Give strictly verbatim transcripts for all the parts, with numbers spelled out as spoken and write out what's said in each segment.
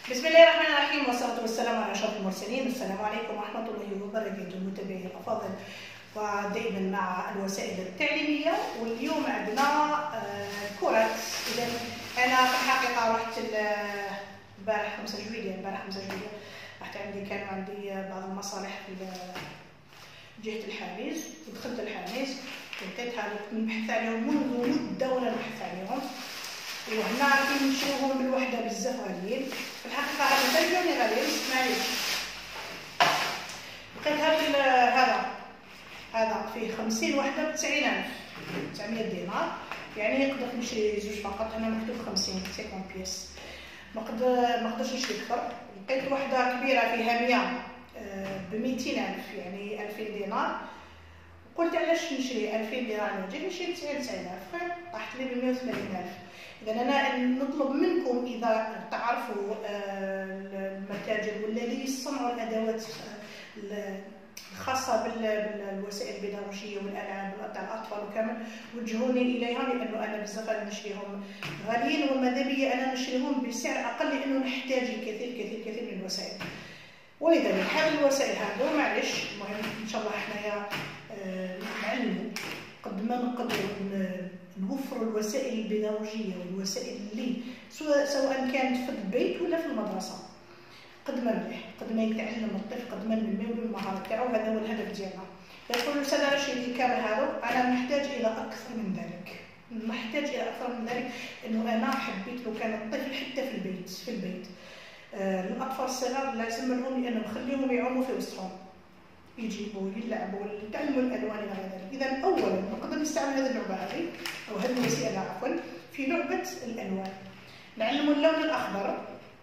بسم الله الرحمن الرحيم، والصلاة والسلام على أشرف المرسلين. السلام عليكم ورحمة الله وبركاته متابعي الأفاضل، ودائما مع الوسائل التعليمية. واليوم عندنا كرة. إذا أنا في الحقيقة رحت البارح خمسة جويلية البارح خمسة جويلية رحت عندي كان عندي بعض المصالح في جهة الحاميز، ودخلت الحاميز لقيت هذوك نبحث عليهم منذ مدة وأنا نبحث عليهم، وهنا عارفين نشروهم بالوحده بزاف غاليين. في الحقيقه هذا تلفوني غاليين، اسمعليش. لقيت هذا هذا هذا فيه خمسين وحده بتسعين ألف تسعمية دينار، يعني نقدر نشري زوج فقط. هنا مكتوب خمسين خمسين بيس، ما نقدر ما نقدرش نشري اكثر. لقيت وحده كبيره فيها مية ب ميتين ألف، يعني ألفين دينار. قلت علاش نشري ألفين دينار نجي نشري تسعين ألف، خير طاحت لي ب مية وثمانين ألف. إذا أنا نطلب منكم إذا تعرفوا المتاجر ولا اللي يصنعوا الأدوات الخاصة بالوسائل البيداغوجية والألعاب تاع الأطفال وكامل، وجهوني إليها، لأنه أنا بزاف نشريهم غاليين، وماذا بيا أنا نشريهم بسعر أقل، لأنه نحتاج الكثير كثير كثير من الوسائل. ولذلك هذه الوسائل هذو معليش، المهم إن شاء الله حنايا نعلموا قد ما نقدروا نوفروا الوسائل البيداغوجيه والوسائل اللي سواء كانت في البيت ولا في المدرسه، قد ما مليح، قد ما يتعلم الطفل، قد ما ننميو بالمهارات تاعو. هذا هو الهدف ديالنا. يقول الاستاذ رشيد كامل هذا انا محتاج الى اكثر من ذلك، نحتاج الى اكثر من ذلك، انه انا حبيت لو كان الطفل حتى في البيت في البيت آه الاطفال الصغار لازم لهم، لانه نخليهم يعوموا في وسطهم، يجيبوا يلعبوا يتعلموا الالوان الى غير ذلك. اذا اولا نقدر نستعمل هذه اللعبه هذه او هذه الوسيله عفوا في لعبه الالوان. نعلموا اللون الاخضر،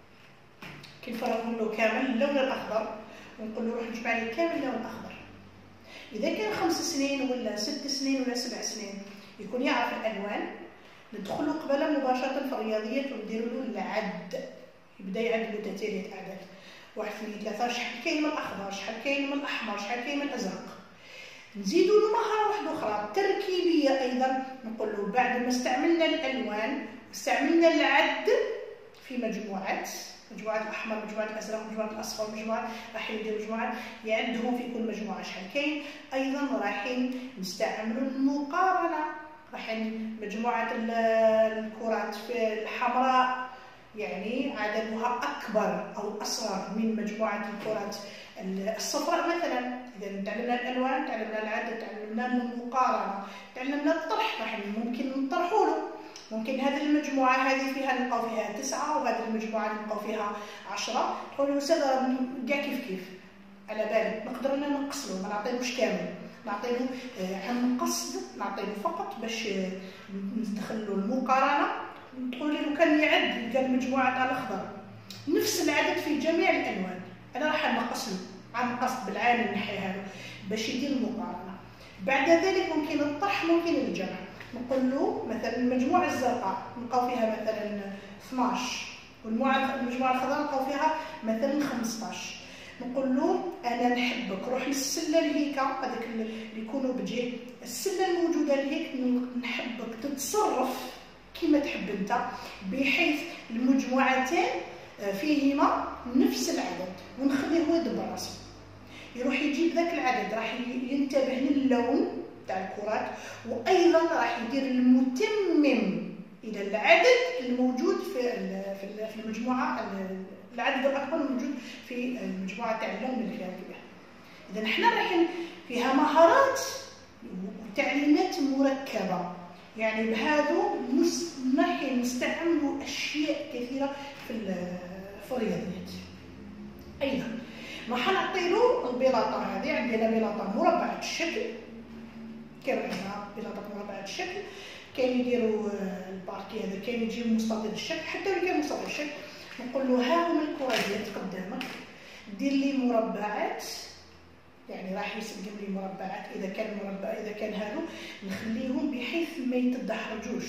كي نفرغوا له كامل اللون الاخضر ونقول له روح نجمع لي كامل اللون الاخضر. اذا كان خمس سنين ولا ست سنين ولا سبع سنين يكون يعرف الالوان، ندخلوا قبل مباشره في الرياضيات ونديروا له العد، يبدا يعد له تتاليه اعداد، واحد اثنين ثلاثة، شحال كاين من الأخضر، شحال كاين من الأحمر، شحال كاين من الأزرق. نزيدوا له مهارة واحدة أخرى تركيبية أيضا، نقول له بعد ما استعملنا الألوان واستعملنا العد في مجموعات، مجموعة الأحمر، مجموعة الأزرق، مجموعة الأصفر، مجموعة راح يدير مجموعات يعدهم في كل مجموعة شحال كاين. أيضا رايحين نستعملوا المقارنة، رايحين مجموعة الكرات في الحمراء يعني عددها أكبر أو أصغر من مجموعة الكرات الصفراء مثلا. إذا تعلمنا الألوان، تعلمنا العدد، تعلمنا المقارنة، تعلمنا الطرح، راح ممكن نطرحوا له. ممكن هذه المجموعة هذه فيها نلقاو فيها تسعة، وهذه المجموعة نلقاو فيها عشرة. تقول له أستاذ كاع كيف كيف، على بالك نقدر أنا ننقص له، ما نعطيلوش كامل، نعطيله عن قصد، نعطيله فقط باش ندخل له المقارنة. تقول لي لو كان يعد يلقى المجموعه تاع الاخضر نفس العدد في جميع الالوان، انا راح نقص له عن قصد بالعين نحيها له باش يدير المقارنه. بعد ذلك ممكن الطرح، ممكن الجمع. نقول له مثلا المجموعه الزرقاء نلقاو فيها مثلا اثناش، والمجموعه المجموعه الخضراء نلقاو فيها مثلا خمسطاش. نقول له انا نحبك روح للسله لهيكا، هذاك اللي يكونوا بجهه السله الموجوده لهيك، نحبك تتصرف كما تحب انت، بحيث المجموعتين فيهما نفس العدد، ونخليه هو يدبر راسه، يروح يجيب ذاك العدد، راح ينتبه للون تاع الكرات، وايضا راح يدير المتمم الى العدد الموجود في في المجموعه، العدد الاكبر الموجود في المجموعه تاع اللون اللي فيها كبير. اذا احنا رايحين فيها مهارات وتعليمات مركبه، يعني بهذا راح نستعملوا اشياء كثيره في في الرياضيات. ايضا راح نعطيلو البلاطه هذه، عندنا بلاطه مربعه الشكل، كاين عندنا بلاطه مربعه الشكل، كاين يديروا الباركي هذا، كاين يجيب مستطيل الشكل، حتى اللي كان مستطيل الشكل نقول له ها هما الكريات قدامك، دير لي مربعات، يعني راح يسقم لي مربعات. اذا كان مربع، اذا كان هادو نخليهم بحيث ما يتدحرجوش.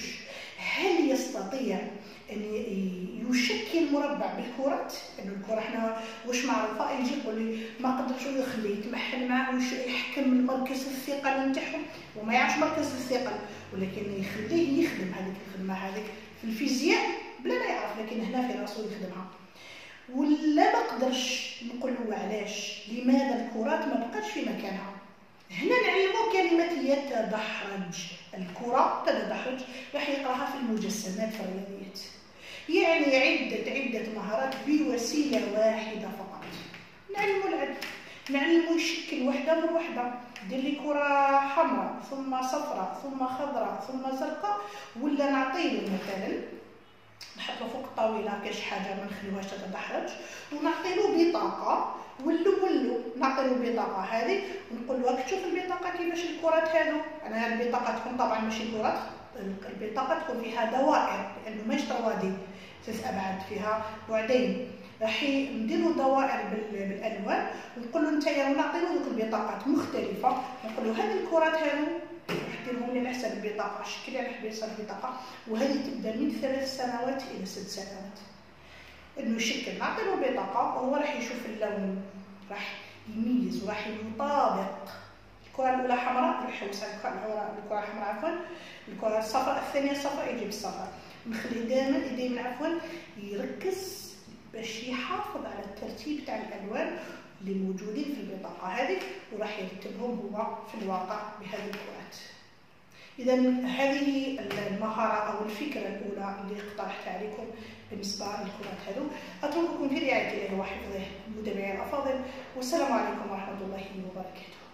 هل يستطيع ان يشكل مربع بالكرات؟ انه الكره احنا واش معروفه، يجي يقول لي ما قدرش يخليه يتمحل معاه واش يحكم المركز الثقل نتاعهم، وما يعرفش مركز الثقل، ولكن يخليه يخدم هذيك الخدمه هذيك في الفيزياء بلا ما يعرف، لكن هنا في راسو يخدمها. ولا ما قدرش نقول له علاش، لماذا الكرات ما بقاتش في مكانها. هنا نعلمو كلمة يتدحرج، الكرة تتدحرج راح يقراها في المجسمات في الرياضيات، يعني عدة عدة مهارات بوسيلة واحدة فقط. نعلمو العد، نعلمو يشكل وحدة من وحدة، دير لي كرة حمراء ثم صفراء ثم خضراء ثم زرقاء، ولا نعطيله مثلا نحطو فوق الطاوله كاش حاجه ما نخليوهاش تتدحرج، ونعطيلو بطاقه ولو ولو نعطيلو البطاقه هذه ونقول له راك تشوف البطاقه كيفاش الكرات هذو. انا هذه البطاقه تكون طبعا ماشي كرات، البطاقه تكون فيها دوائر لانه ماهيش طوادي ثلاث ابعاد، فيها بعدين. راح نديرو دوائر بالالوان ونقول له نتايا، ونعطيلو دوك البطاقات مختلفه، نقول له هذه الكرات هذو ديرهم لي على حسب البطاقه، شكلي على حسب البطاقه، وهذه تبدا من ثلاث سنوات الى ست سنوات. انه يشكل، نعطيله بطاقه وهو راح يشوف اللون، راح يميز وراح يطابق. الكره الاولى حمراء راح يحوس على الكره الكره الحمراء عفوا، الكره الصفراء الثانيه صفراء يجيب الصفراء. نخليه دائما دائما عفوا يركز باش يحافظ على الترتيب تاع الالوان اللي موجودين في البطاقه هذه، وراح يرتبهم هو في الواقع بهذه الكرات. اذا هذه المهاره او الفكره الاولى اللي اقترحتها عليكم بالنسبه للكرات هذو. اترككم في رعايه الله وحفظه متابعي الافاضل، والسلام عليكم ورحمه الله وبركاته.